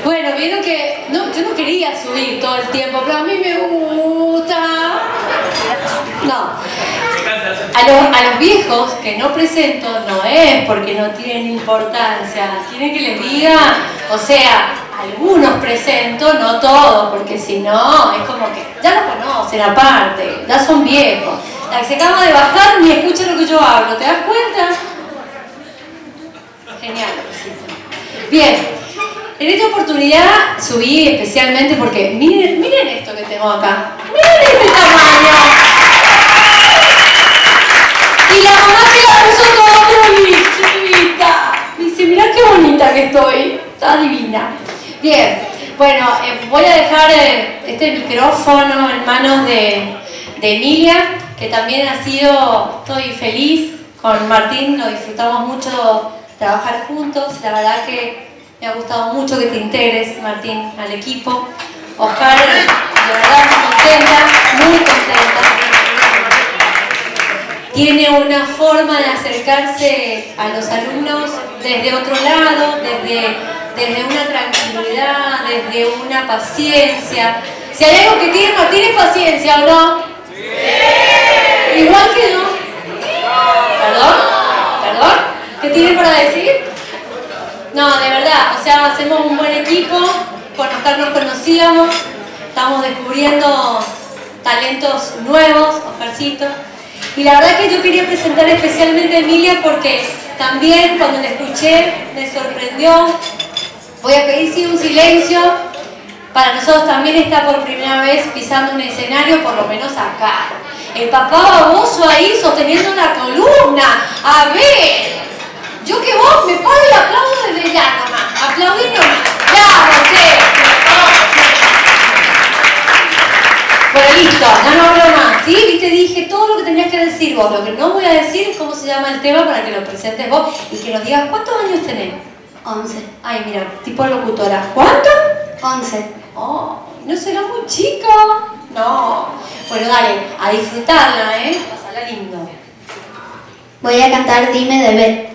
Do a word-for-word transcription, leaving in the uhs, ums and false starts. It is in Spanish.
Bueno, vieron que no, yo no quería subir todo el tiempo, pero a mí me gusta. No. A los, a los viejos que no presento no es porque no tienen importancia, quieren que les diga, o sea, algunos presento, no todos, porque si no, es como que ya lo conocen aparte, ya son viejos. La que se acaba de bajar ni escucha lo que yo hablo, ¿te das cuenta? Genial. Bien. En esta oportunidad subí especialmente porque miren, miren esto que tengo acá. Miren este tamaño. Y la mamá que la puso toda chiquita. Dice, mirá qué bonita que estoy. Está divina. Bien. Bueno, eh, voy a dejar eh, este micrófono en manos de, de Emilia, que también ha sido, estoy feliz con Martín, lo disfrutamos mucho trabajar juntos. La verdad que me ha gustado mucho que te integres, Martín, al equipo. Oscar, de verdad, muy contenta, muy contenta. Tiene una forma de acercarse a los alumnos desde otro lado, desde, desde una tranquilidad, desde una paciencia. Si hay algo que tiene Martín es paciencia, ¿o no? Sí. Igual que yo. ¿Perdón? ¿Perdón? ¿Qué tiene para decir? No, de verdad, o sea, hacemos un buen equipo, con Oscar nos conocíamos, estamos descubriendo talentos nuevos, Oscarcito. Y la verdad que yo quería presentar especialmente a Emilia porque también cuando la escuché me sorprendió. Voy a pedir sí un silencio, para nosotros también está por primera vez pisando un escenario, por lo menos acá. El papá baboso ahí sosteniendo una columna, a ver... Yo que vos me paro y aplaudo desde ya nomás. Aplaudí nomás. ¡Bravo, che! Bueno, listo, ya no hablo más. ¿Sí? Viste, dije todo lo que tenías que decir vos. Lo que no voy a decir es cómo se llama el tema para que lo presentes vos y que nos digas cuántos años tenés. Once. Ay, mira, tipo locutora. ¿Cuánto? Once. Oh, ¿no será muy chico? No. Bueno, dale, a disfrutarla, ¿eh? Pasarla lindo. Voy a cantar Dime de Bet.